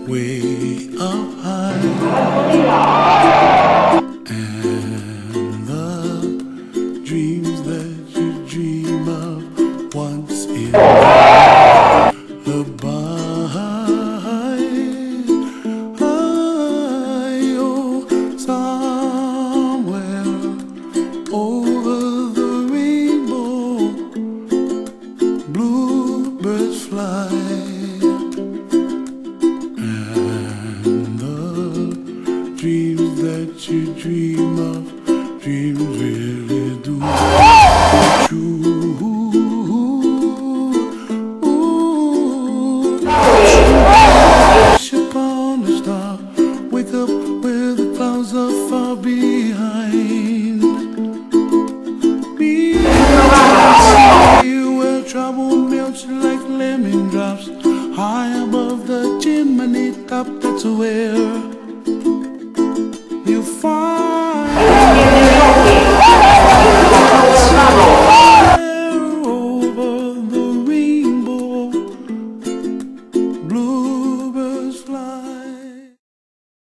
way up high, and the dreams that you dream of once in the oh, somewhere over the rainbow, bluebirds fly. Dreams that you dream of, dreams really do true. Wish upon a star, wake up where the clouds are far behind. Be where trouble melts like lemon drops, high above the chimney top. That's where